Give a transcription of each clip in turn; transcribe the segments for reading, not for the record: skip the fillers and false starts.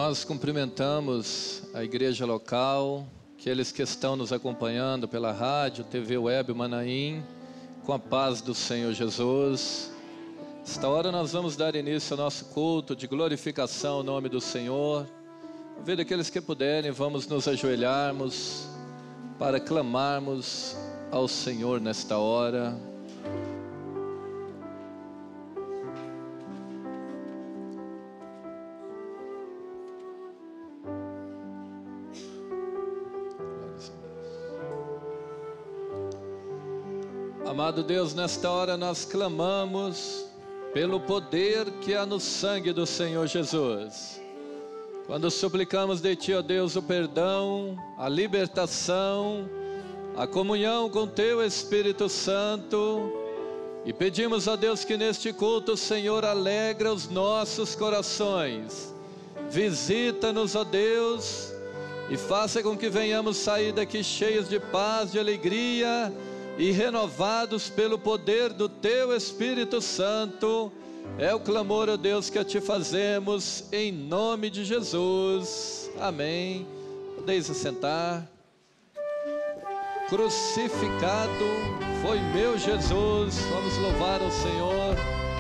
Nós cumprimentamos a igreja local, aqueles que estão nos acompanhando pela rádio, TV Web Manaim, com a paz do Senhor Jesus. Esta hora nós vamos dar início ao nosso culto de glorificação ao nome do Senhor. Convido aqueles que puderem, vamos nos ajoelharmos para clamarmos ao Senhor nesta hora. Amado Deus, nesta hora nós clamamos pelo poder que há no sangue do Senhor Jesus. Quando suplicamos de Ti, ó Deus, o perdão, a libertação, a comunhão com Teu Espírito Santo, e pedimos a Deus que neste culto o Senhor alegra os nossos corações. Visita-nos, ó Deus, e faça com que venhamos sair daqui cheios de paz, de alegria e renovados pelo poder do Teu Espírito Santo. É o clamor, ó Deus, que a Ti fazemos, em nome de Jesus, amém. Podeis assentar. Crucificado foi meu Jesus, vamos louvar ao Senhor.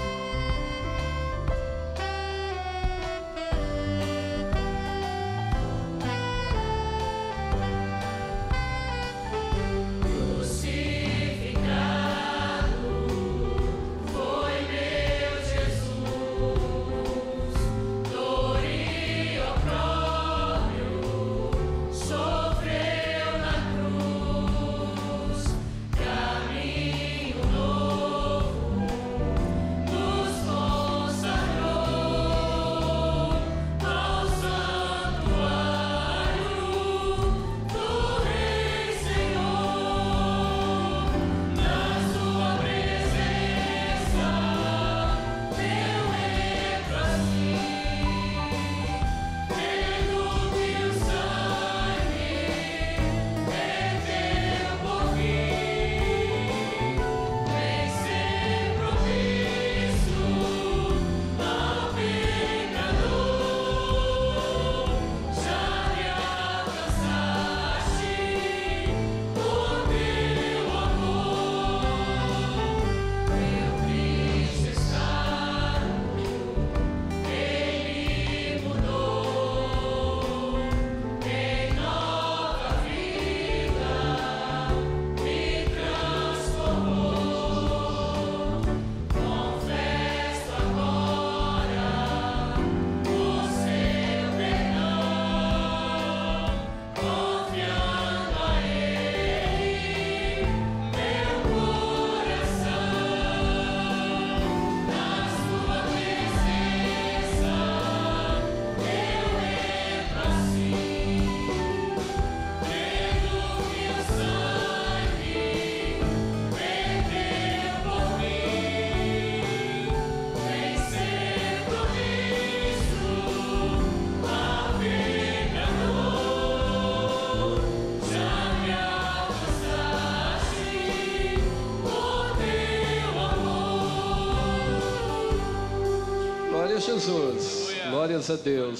Jesus, glórias a Deus.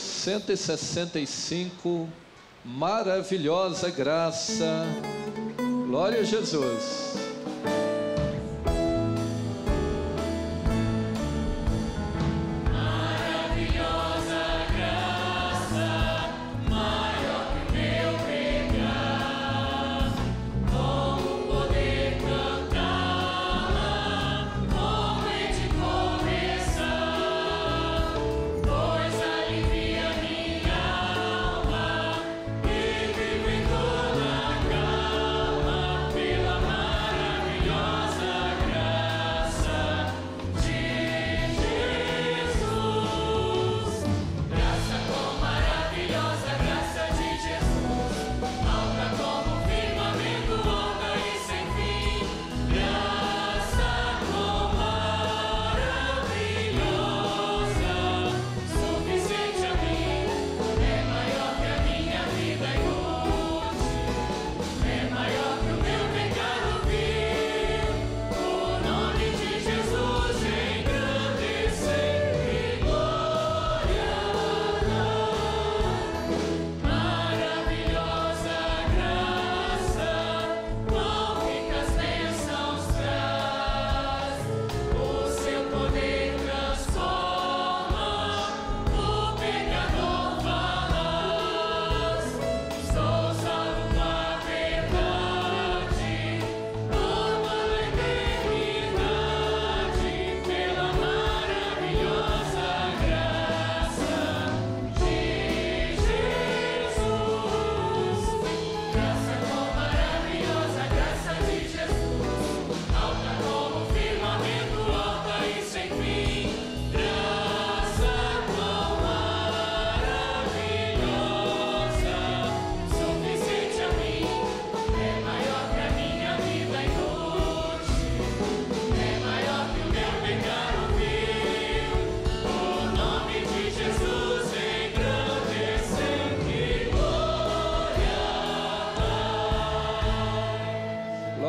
165, maravilhosa graça, glória a Jesus. Pela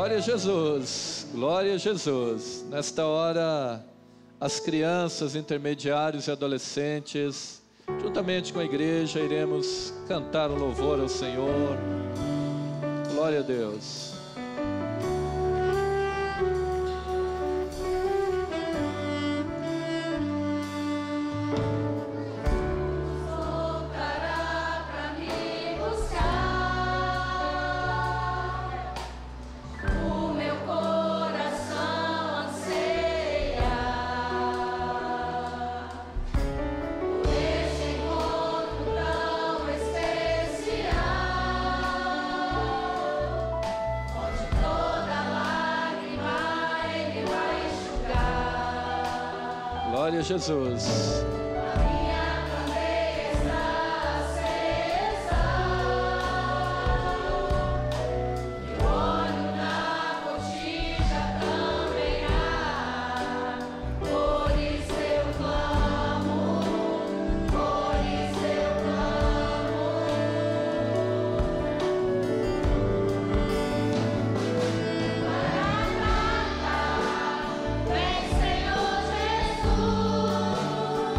Glória a Jesus, glória a Jesus. Nesta hora, as crianças, intermediários e adolescentes, juntamente com a igreja, iremos cantar um louvor ao Senhor. Glória a Deus. Glória a Jesus. A minha candeia está acesa, e o óleo na botija também há. Por isso eu clamo, por isso eu clamo. Maranata, vem Senhor Jesus.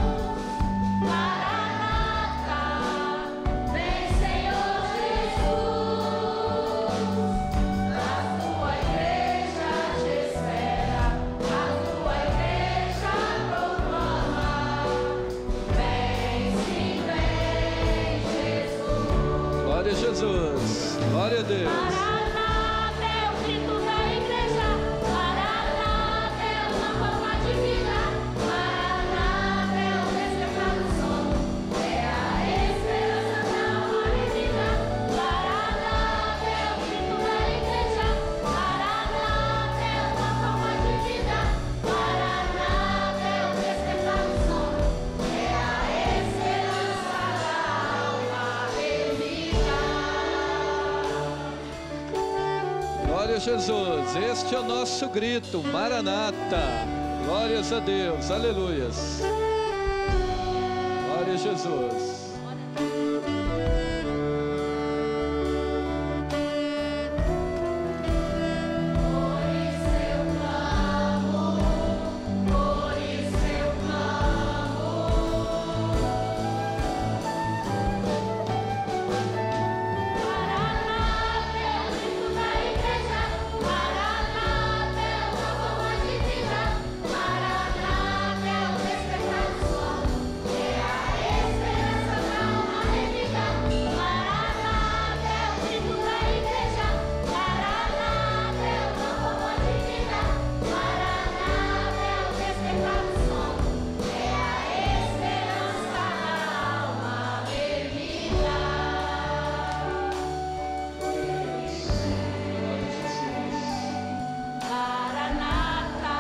Maranata, vem Senhor Jesus. A tua igreja te espera, a tua igreja proclama. Vem sim, vem Jesus. Glória a Jesus. Glória a Deus. Maranata é o grito da igreja. Maranata é uma forma de vida. Maranata é o despertar do sono. É a esperança da alma redimida. Maranata é o grito da igreja. Maranata é uma forma de vida. Maranata é o despertar do sono. É a esperança da alma redimida. Glória a Jesus. Este é o nosso grito. Maranata. Glórias a Deus. Aleluias. Glória a Jesus. Por isso eu clamo, por isso eu clamo. Maranata é o grito da igreja. Maranata é uma forma de vida. Maranata é o despertar do sono. É a esperança da alma redimida. Maranata é o grito da igreja. Maranata é uma forma de vida. Maranata é o despertar do sono. É a esperança da alma redimida. Maranata,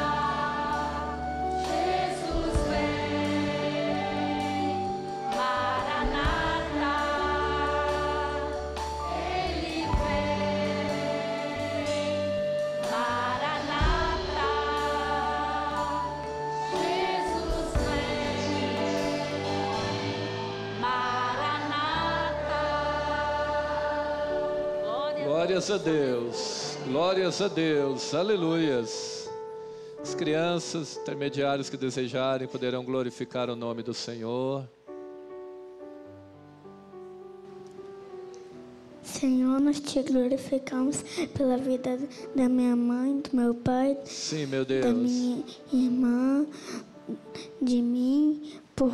Jesus vem. Maranata, Ele vem. Maranata, Jesus vem. Maranata. Glórias a Deus. Glórias a Deus. Aleluias. As crianças, intermediários que desejarem, poderão glorificar o nome do Senhor. Senhor, nós te glorificamos pela vida da minha mãe, do meu pai, Sim, meu da Deus. minha irmã, de mim,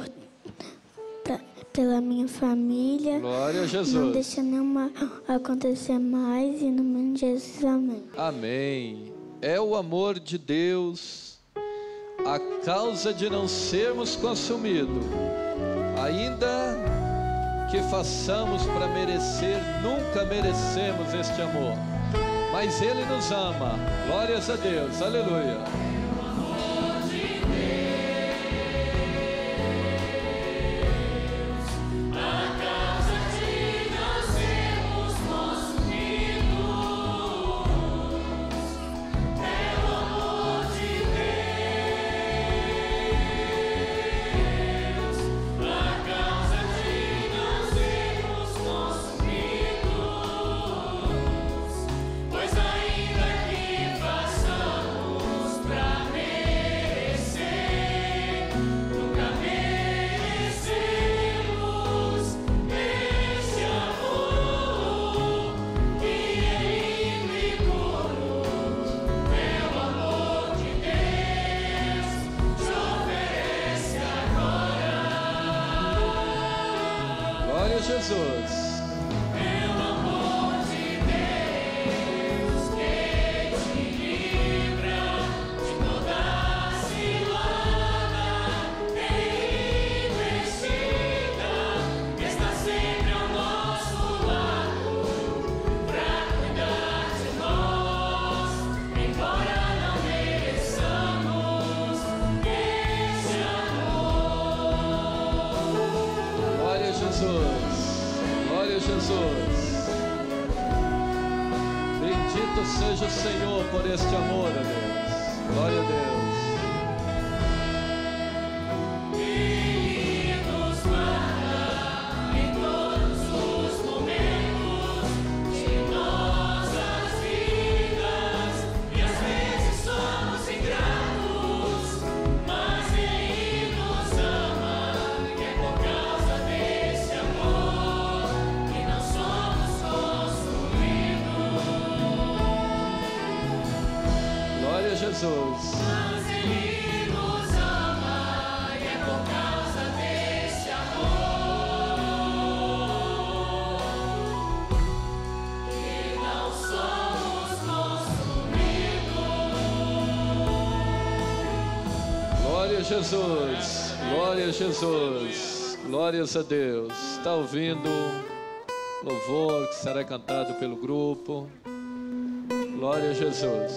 pela minha família. Glória a Não Jesus. deixa nenhuma acontecer mais, e no nome de Jesus, amém. Amém. É o amor de Deus a causa de não sermos consumidos. Ainda que façamos para merecer, nunca merecemos este amor. Mas Ele nos ama. Glórias a Deus. Aleluia. Pois ainda Louvado seja o Senhor por este amor, ó Deus. Glória a Deus. Jesus. Mas Ele nos ama e é por causa deste amor que não somos consumidos. Glória a Jesus, glória a Jesus, glórias a Deus. Está ouvindo louvor que será cantado pelo grupo. Glória a Jesus.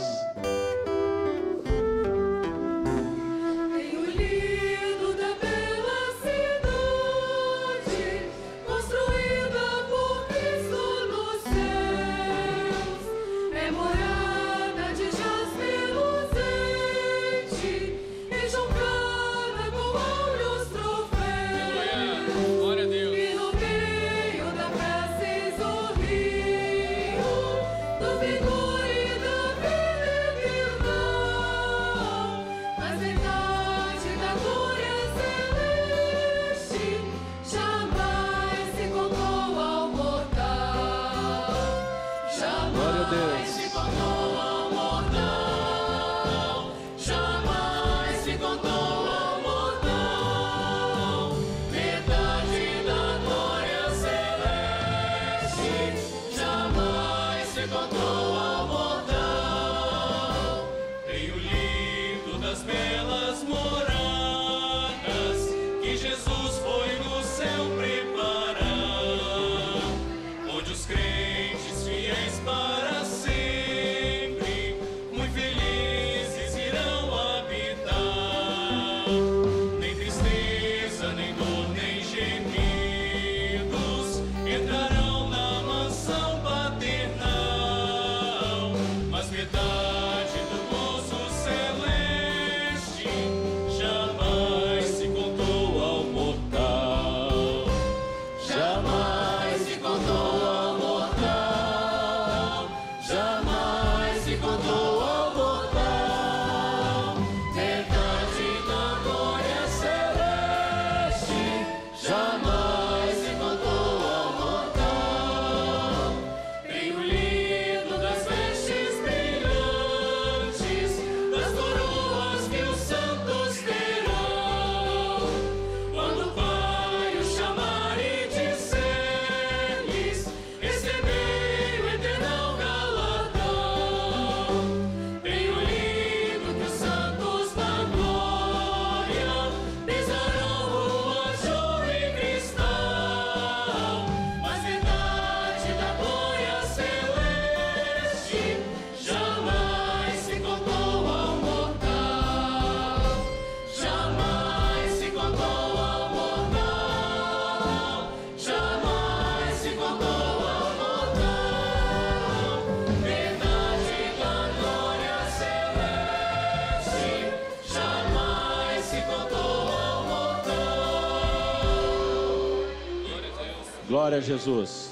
Glória a Jesus.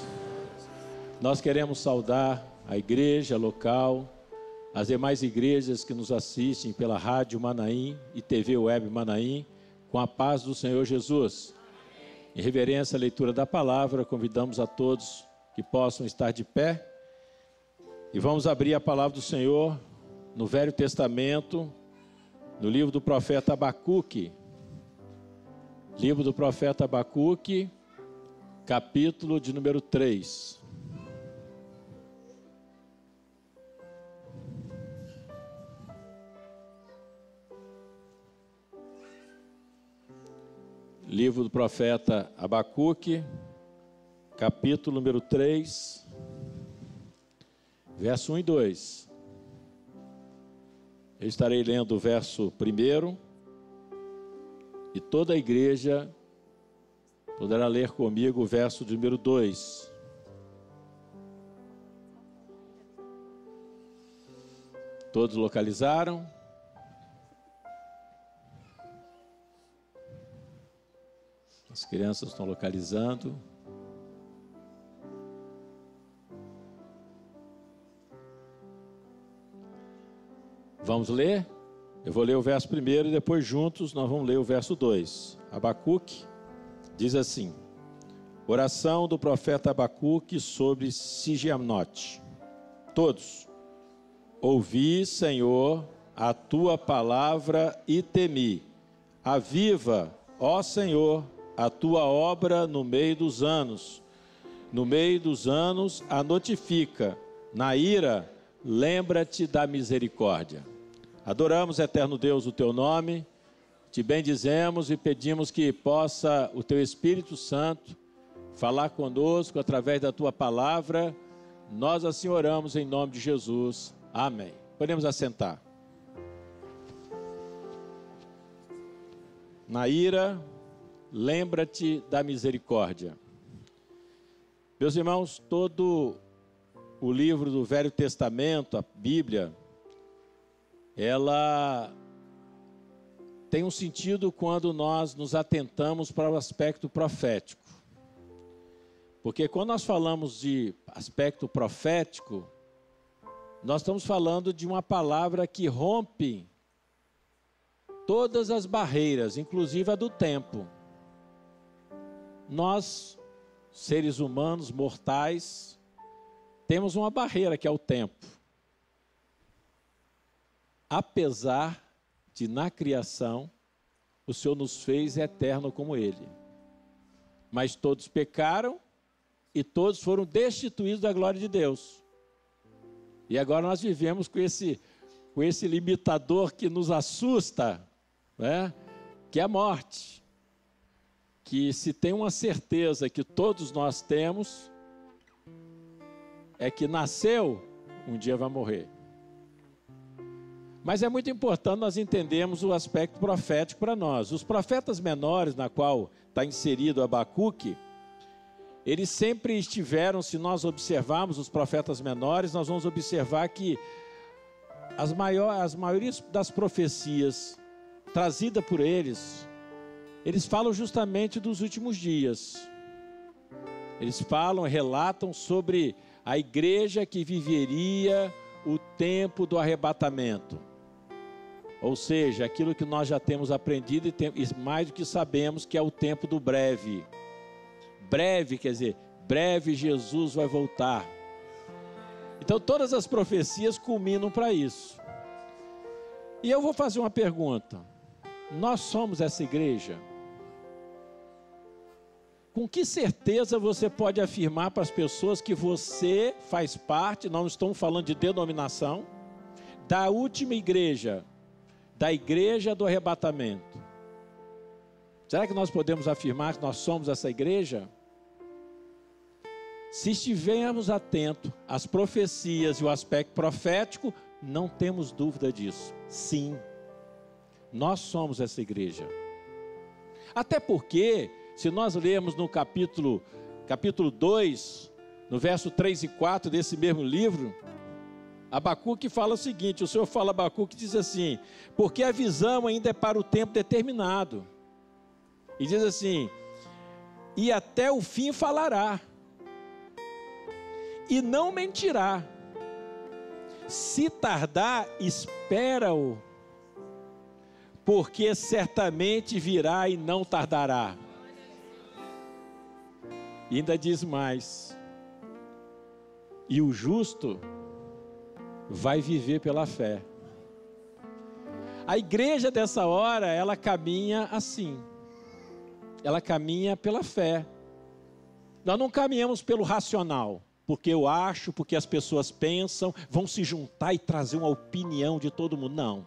Nós queremos saudar a igreja local, as demais igrejas que nos assistem pela Rádio Manaim e TV Web Manaim, com a paz do Senhor Jesus. Em reverência à leitura da palavra, convidamos a todos que possam estar de pé e vamos abrir a palavra do Senhor no Velho Testamento, no livro do profeta Abacuque. Livro do profeta Abacuque, capítulo de número 3. Livro do profeta Abacuque, capítulo número 3, verso 1 e 2. Eu estarei lendo o verso 1 e toda a igreja poderá ler comigo o verso de número 2. Todos localizaram? As crianças estão localizando. Vamos ler? Eu vou ler o verso primeiro e depois juntos nós vamos ler o verso 2. Abacuque diz assim: oração do profeta Abacuque sobre Sigianote. Todos: ouvi, Senhor, a tua palavra e temi. Aviva, ó Senhor, a tua obra no meio dos anos. No meio dos anos a notifica. Na ira, lembra-te da misericórdia. Adoramos, eterno Deus, o teu nome. Te bendizemos e pedimos que possa o teu Espírito Santo falar conosco através da tua palavra. Nós assim oramos em nome de Jesus. Amém. Podemos assentar. Na ira, lembra-te da misericórdia. Meus irmãos, todo o livro do Velho Testamento, a Bíblia, ela tem um sentido quando nós nos atentamos para o aspecto profético. Porque quando nós falamos de aspecto profético, nós estamos falando de uma palavra que rompe todas as barreiras, inclusive a do tempo. Nós, seres humanos, mortais, temos uma barreira que é o tempo. Apesar de, na criação, o Senhor nos fez eterno como Ele. Mas todos pecaram e todos foram destituídos da glória de Deus. E agora nós vivemos com esse limitador que nos assusta, né? Que é a morte. Que se tem uma certeza que todos nós temos, é que nasceu, um dia vai morrer. Mas é muito importante nós entendermos o aspecto profético para nós. Os profetas menores, na qual está inserido Abacuque, eles sempre estiveram, se nós observarmos os profetas menores, nós vamos observar que as maiorias das profecias trazidas por eles falam justamente dos últimos dias. Eles falam, relatam sobre a igreja que viveria o tempo do arrebatamento. Ou seja, aquilo que nós já temos aprendido e mais do que sabemos, que é o tempo do breve. Breve quer dizer, breve Jesus vai voltar. Então todas as profecias culminam para isso. E eu vou fazer uma pergunta. Nós somos essa igreja? Com que certeza você pode afirmar para as pessoas que você faz parte, não estamos falando de denominação, da última igreja, da igreja do arrebatamento? Será que nós podemos afirmar que nós somos essa igreja? Se estivermos atentos às profecias e o aspecto profético, não temos dúvida disso. Sim, nós somos essa igreja. Até porque, se nós lermos no capítulo 2, no verso 3 e 4 desse mesmo livro, Abacuque fala o seguinte, o Senhor fala, Abacuque diz assim: porque a visão ainda é para o tempo determinado. E diz assim: e até o fim falará, e não mentirá. Se tardar, espera-o, porque certamente virá e não tardará. E ainda diz mais: e o justo vai viver pela fé. A igreja dessa hora, ela caminha assim. Ela caminha pela fé. Nós não caminhamos pelo racional, porque eu acho, porque as pessoas pensam, vão se juntar e trazer uma opinião de todo mundo. Não.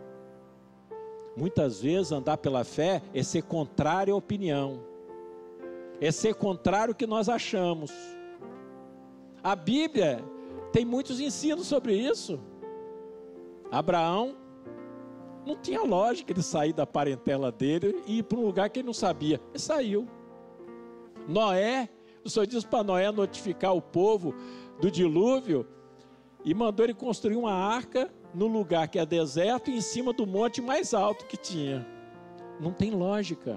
Muitas vezes andar pela fé é ser contrário à opinião. É ser contrário ao que nós achamos. A Bíblia tem muitos ensinos sobre isso. Abraão não tinha lógica de sair da parentela dele e ir para um lugar que ele não sabia. Ele saiu. Noé, o Senhor disse para Noé notificar o povo do dilúvio e mandou ele construir uma arca no lugar que é deserto e em cima do monte mais alto que tinha. Não tem lógica.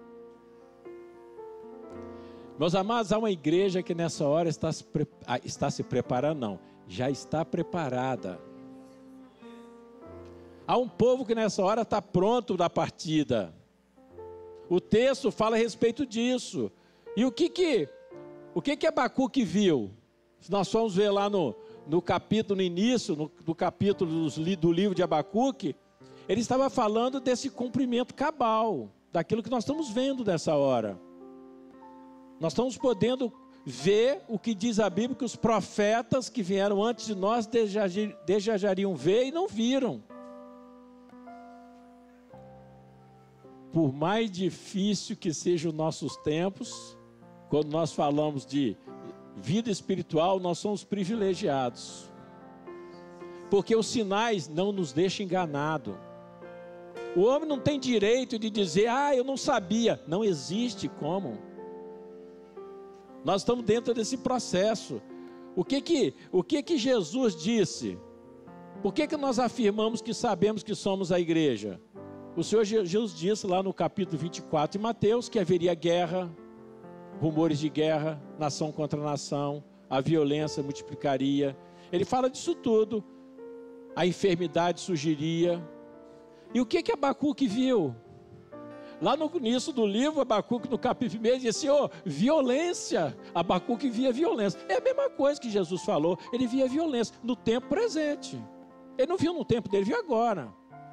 Meus amados, há uma igreja que nessa hora está se preparando, não, já está preparada. Há um povo que nessa hora está pronto da partida. O texto fala a respeito disso. E o que Abacuque viu? Se nós formos ver lá no capítulo, no início, do capítulo do livro de Abacuque, ele estava falando desse cumprimento cabal, daquilo que nós estamos vendo nessa hora. Nós estamos podendo ver o que diz a Bíblia, que os profetas que vieram antes de nós desejariam ver e não viram. Por mais difícil que sejam os nossos tempos, quando nós falamos de vida espiritual, nós somos privilegiados. Porque os sinais não nos deixam enganados. O homem não tem direito de dizer, eu não sabia. Não existe como. Nós estamos dentro desse processo. O que Jesus disse? Por que nós afirmamos que sabemos que somos a igreja? O Senhor Jesus disse lá no capítulo 24 de Mateus que haveria guerra, rumores de guerra, nação contra nação, a violência multiplicaria. Ele fala disso tudo. A enfermidade surgiria. E o que Abacuque viu? Lá no início do livro, Abacuque, no capítulo 1, disse, violência. Abacuque via violência. É a mesma coisa que Jesus falou. Ele via violência no tempo presente. Ele não viu no tempo dele, viu agora.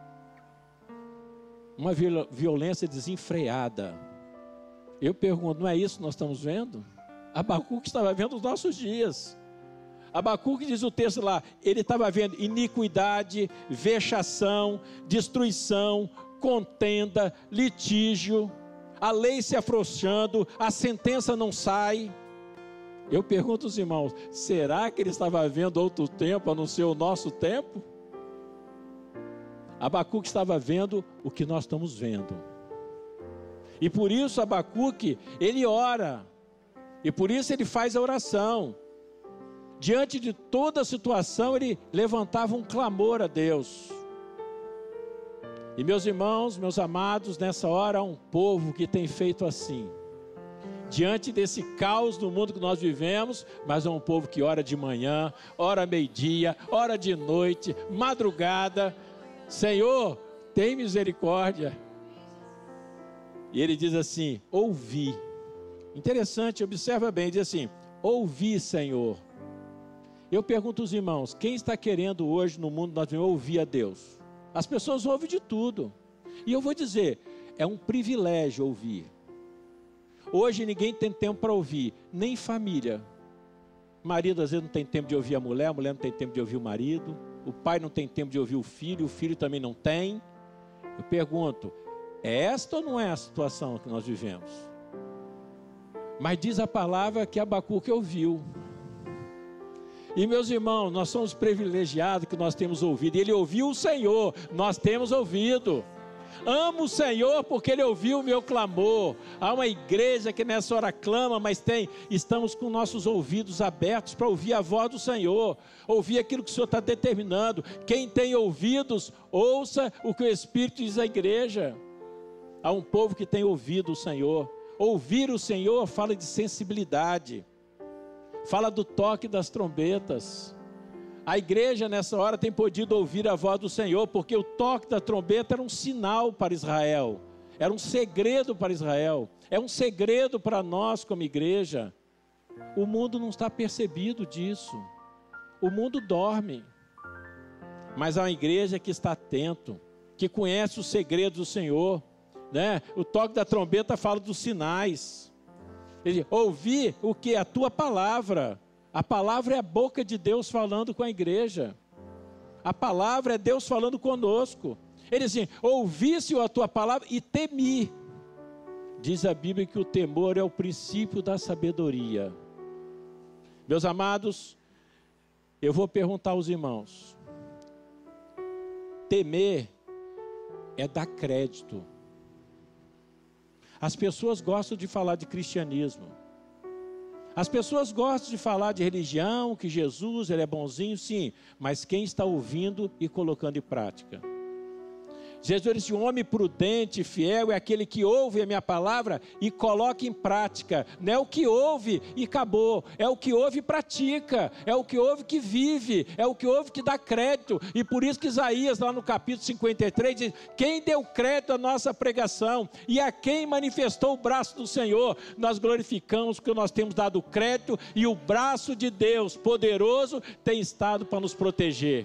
Uma violência desenfreada. Eu pergunto, não é isso que nós estamos vendo? Abacuque estava vendo os nossos dias. Abacuque diz o texto lá, ele estava vendo iniquidade, vexação, destruição, contenda, litígio, a lei se afrouxando, a sentença não sai. Eu pergunto aos irmãos, será que ele estava vendo outro tempo a não ser o nosso tempo? Abacuque estava vendo o que nós estamos vendo. E por isso Abacuque, ele ora. E por isso ele faz a oração. Diante de toda a situação, ele levantava um clamor a Deus. E meus irmãos, meus amados, nessa hora há um povo que tem feito assim. Diante desse caos do mundo que nós vivemos, mas é um povo que ora de manhã, ora meio-dia, ora de noite, madrugada. Senhor, tem misericórdia. E ele diz assim, ouvi. Interessante, observa bem, diz assim, ouvi, Senhor. Eu pergunto aos irmãos, quem está querendo hoje no mundo nós vamos ouvir a Deus? As pessoas ouvem de tudo. E eu vou dizer, é um privilégio ouvir. Hoje ninguém tem tempo para ouvir, nem família. O marido às vezes não tem tempo de ouvir a mulher não tem tempo de ouvir o marido. O pai não tem tempo de ouvir o filho também não tem. Eu pergunto, é esta ou não é a situação que nós vivemos? Mas diz a palavra que Abacuque ouviu. E meus irmãos, nós somos privilegiados que nós temos ouvido. Ele ouviu o Senhor, nós temos ouvido. Amo o Senhor porque Ele ouviu o meu clamor. Há uma igreja que nessa hora clama, mas estamos com nossos ouvidos abertos para ouvir a voz do Senhor. Ouvir aquilo que o Senhor está determinando. Quem tem ouvidos, ouça o que o Espírito diz à igreja. Há um povo que tem ouvido o Senhor. Ouvir o Senhor fala de sensibilidade. Fala do toque das trombetas. A igreja nessa hora tem podido ouvir a voz do Senhor, porque o toque da trombeta era um sinal para Israel, era um segredo para Israel, é um segredo para nós como igreja. O mundo não está percebido disso, o mundo dorme, mas há uma igreja que está atento, que conhece os segredos do Senhor, né? O toque da trombeta fala dos sinais. Ele ouvir o que? A tua palavra. A palavra é a boca de Deus falando com a igreja. A palavra é Deus falando conosco. Ele diz assim, ouvisse a tua palavra e temi. Diz a Bíblia que o temor é o princípio da sabedoria. Meus amados, eu vou perguntar aos irmãos. Temer é dar crédito. As pessoas gostam de falar de cristianismo. As pessoas gostam de falar de religião, que Jesus ele é bonzinho, sim, mas quem está ouvindo e colocando em prática? Jesus disse, um homem prudente e fiel é aquele que ouve a minha palavra e coloca em prática. Não é o que ouve e acabou, é o que ouve e pratica, é o que ouve que vive, é o que ouve que dá crédito. E por isso que Isaías, lá no capítulo 53, diz, quem deu crédito à nossa pregação e a quem manifestou o braço do Senhor, nós glorificamos porque nós temos dado crédito e o braço de Deus poderoso tem estado para nos proteger.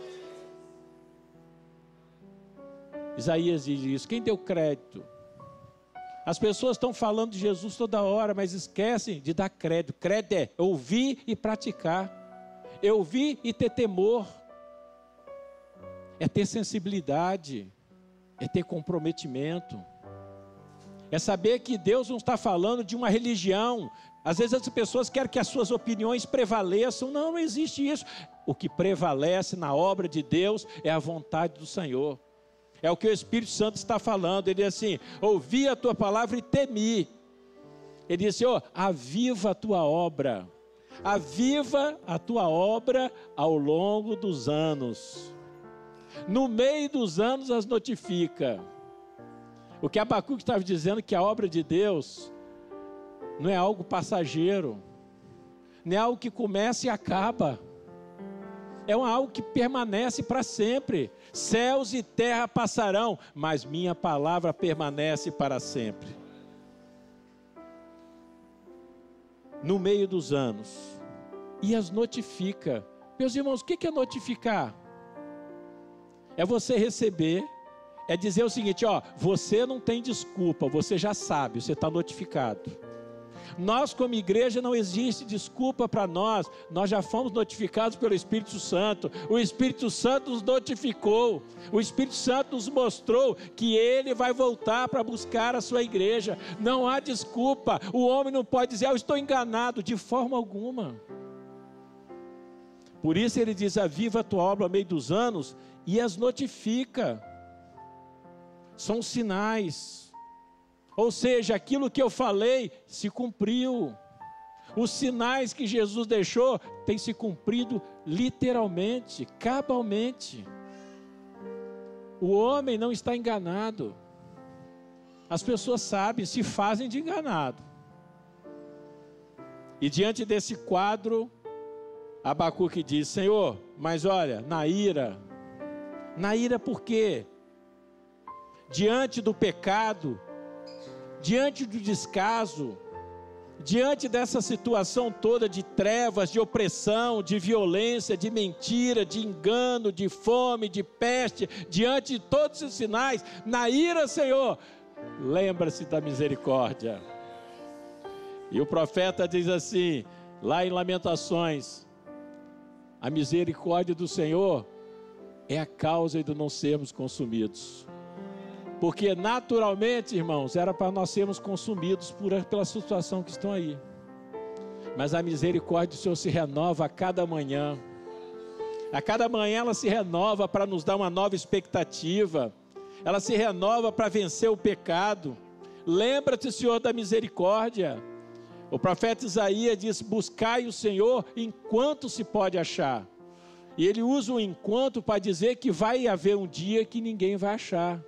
Isaías diz isso, quem deu crédito? As pessoas estão falando de Jesus toda hora, mas esquecem de dar crédito. Crédito é ouvir e praticar, é ouvir e ter temor, é ter sensibilidade, é ter comprometimento, é saber que Deus não está falando de uma religião. Às vezes as pessoas querem que as suas opiniões prevaleçam, não existe isso. O que prevalece na obra de Deus é a vontade do Senhor. É o que o Espírito Santo está falando. Ele diz assim, ouvi a tua palavra e temi. Ele diz assim, aviva a tua obra. Aviva a tua obra ao longo dos anos. No meio dos anos as notifica. O que Abacuque estava dizendo, que a obra de Deus não é algo passageiro. Não é algo que começa e acaba. É algo que permanece para sempre. Céus e terra passarão, mas minha palavra permanece para sempre. No meio dos anos. E as notifica. Meus irmãos, o que é notificar? É você receber, é dizer o seguinte, você não tem desculpa, você já sabe, você está notificado. Nós como igreja não existe desculpa para nós já fomos notificados pelo Espírito Santo, o Espírito Santo nos notificou, o Espírito Santo nos mostrou que Ele vai voltar para buscar a sua igreja, não há desculpa, o homem não pode dizer, eu estou enganado, de forma alguma. Por isso ele diz, aviva a tua obra ao meio dos anos e as notifica, são sinais. Ou seja, aquilo que eu falei se cumpriu. Os sinais que Jesus deixou têm se cumprido literalmente, cabalmente. O homem não está enganado. As pessoas sabem, se fazem de enganado. E diante desse quadro, Abacuque diz, Senhor, mas olha, na ira por quê? Diante do pecado, diante do descaso, diante dessa situação toda de trevas, de opressão, de violência, de mentira, de engano, de fome, de peste, diante de todos esses sinais, na ira, Senhor, lembra-se da misericórdia. E o profeta diz assim, lá em Lamentações, a misericórdia do Senhor é a causa de não sermos consumidos. Porque naturalmente, irmãos, era para nós sermos consumidos pela situação que estão aí. Mas a misericórdia do Senhor se renova a cada manhã. A cada manhã ela se renova para nos dar uma nova expectativa. Ela se renova para vencer o pecado. Lembra-te, Senhor, da misericórdia. O profeta Isaías diz, buscai o Senhor enquanto se pode achar. E ele usa o enquanto para dizer que vai haver um dia que ninguém vai achar.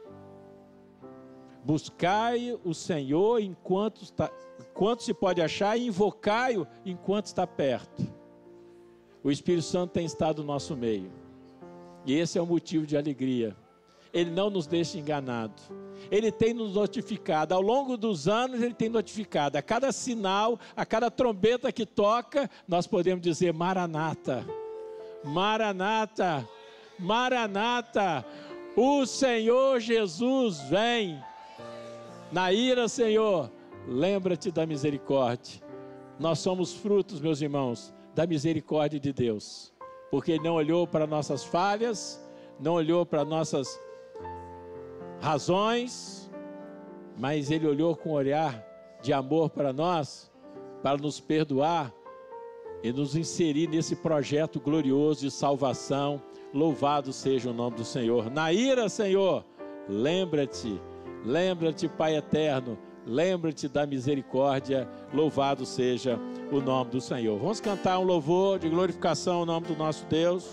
Buscai o Senhor enquanto se pode achar e invocai-o enquanto está perto. O Espírito Santo tem estado no nosso meio. E esse é o motivo de alegria. Ele não nos deixa enganados. Ele tem nos notificado. Ao longo dos anos ele tem notificado. A cada sinal, a cada trombeta que toca, nós podemos dizer Maranata. Maranata. Maranata. O Senhor Jesus vem. Na ira, Senhor, lembra-te da misericórdia. Nós somos frutos, meus irmãos, da misericórdia de Deus. Porque Ele não olhou para nossas falhas, não olhou para nossas razões, mas Ele olhou com um olhar de amor para nós, para nos perdoar e nos inserir nesse projeto glorioso de salvação. Louvado seja o nome do Senhor. Na ira, Senhor, lembra-te, Pai eterno, lembra-te da misericórdia, louvado seja o nome do Senhor. Vamos cantar um louvor de glorificação ao nome do nosso Deus.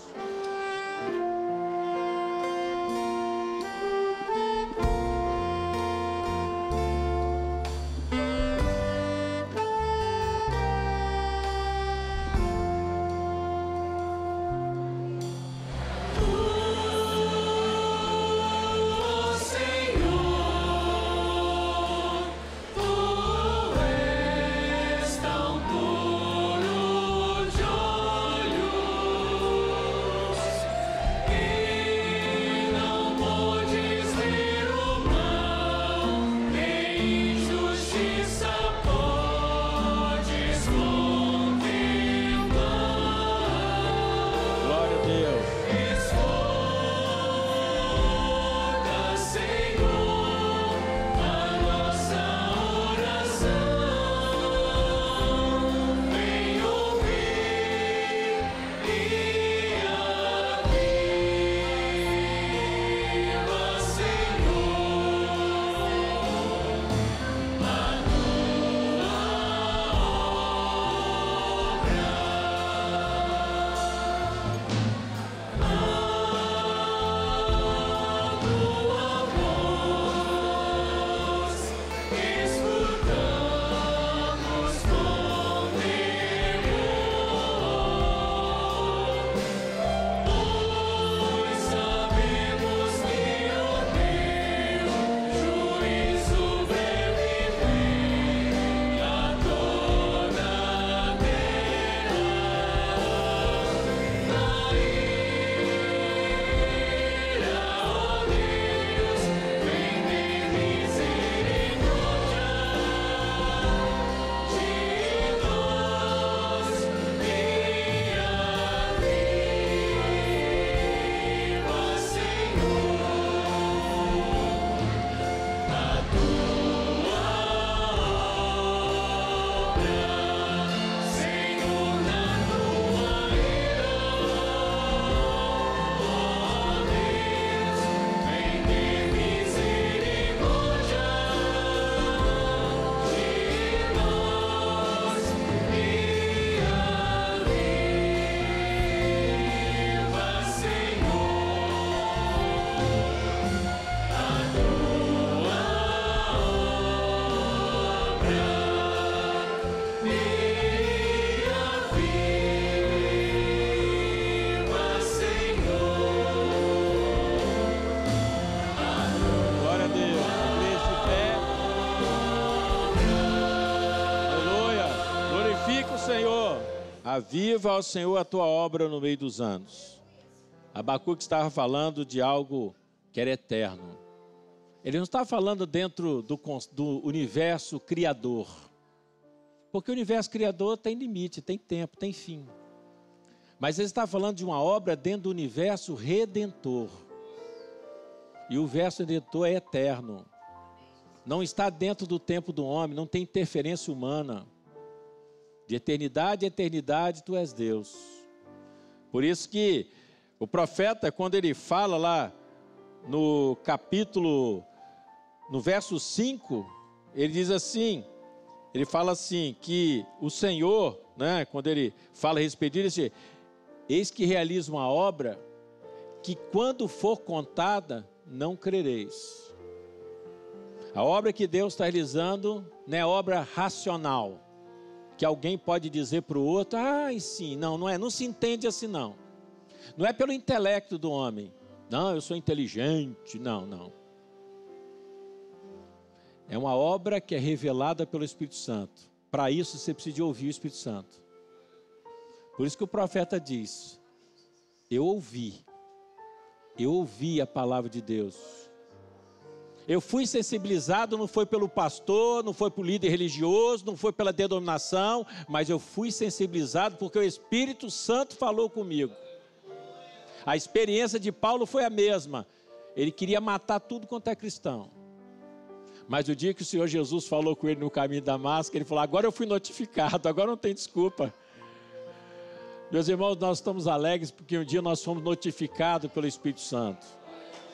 Aviva ao Senhor a tua obra no meio dos anos. Abacuque estava falando de algo que era eterno. Ele não estava falando dentro do universo criador. Porque o universo criador tem limite, tem tempo, tem fim. Mas ele está falando de uma obra dentro do universo redentor. E o verso redentor é eterno. Não está dentro do tempo do homem, não tem interferência humana. De eternidade a eternidade, tu és Deus. Por isso que o profeta, quando ele fala lá no capítulo, no verso 5, ele diz assim, ele fala assim, que o Senhor, né, quando ele fala a respeito disso, ele diz, eis que realiza uma obra que quando for contada, não crereis. A obra que Deus está realizando não é obra racional. Que alguém pode dizer para o outro, sim, não é, não se entende assim não. Não é pelo intelecto do homem, não, eu sou inteligente, não. É uma obra que é revelada pelo Espírito Santo. Para isso você precisa de ouvir o Espírito Santo. Por isso que o profeta diz, eu ouvi a palavra de Deus. Eu fui sensibilizado, não foi pelo pastor, não foi pelo líder religioso, não foi pela denominação, mas eu fui sensibilizado porque o Espírito Santo falou comigo. A experiência de Paulo foi a mesma. Ele queria matar tudo quanto é cristão. Mas o dia que o Senhor Jesus falou com ele no caminho da Damasco, ele falou, agora eu fui notificado, agora não tem desculpa. Meus irmãos, nós estamos alegres porque um dia nós fomos notificados pelo Espírito Santo.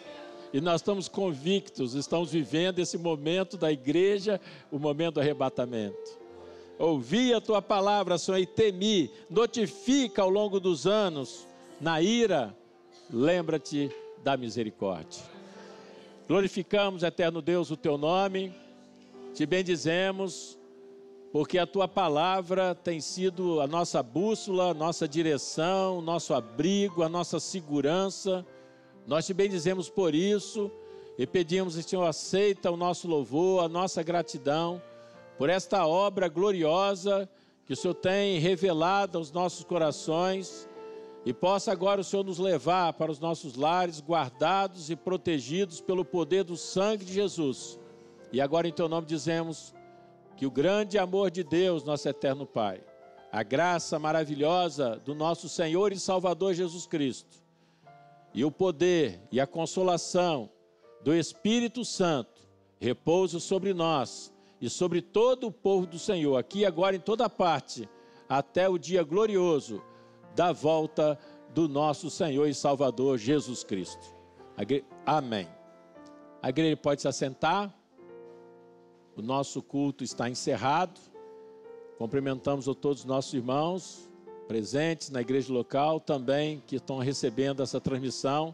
E nós estamos convictos, estamos vivendo esse momento da igreja, o momento do arrebatamento. Ouvi a tua palavra, Senhor, e temi. Notifica ao longo dos anos, na ira, lembra-te da misericórdia. Glorificamos, eterno Deus, o teu nome, te bendizemos, porque a tua palavra tem sido a nossa bússola, a nossa direção, o nosso abrigo, a nossa segurança. Nós te bendizemos por isso e pedimos, Senhor, aceita o nosso louvor, a nossa gratidão por esta obra gloriosa que o Senhor tem revelado aos nossos corações e possa agora o Senhor nos levar para os nossos lares, guardados e protegidos pelo poder do sangue de Jesus. E agora em teu nome dizemos que o grande amor de Deus, nosso eterno Pai, a graça maravilhosa do nosso Senhor e Salvador Jesus Cristo, e o poder e a consolação do Espírito Santo repouso sobre nós e sobre todo o povo do Senhor, aqui agora em toda parte, até o dia glorioso da volta do nosso Senhor e Salvador Jesus Cristo. Amém. A igreja pode se assentar. O nosso culto está encerrado. Cumprimentamos a todos os nossos irmãos presentes na igreja local, também que estão recebendo essa transmissão,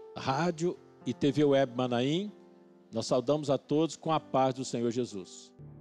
rádio e TV Web Manaim. Nós saudamos a todos com a paz do Senhor Jesus.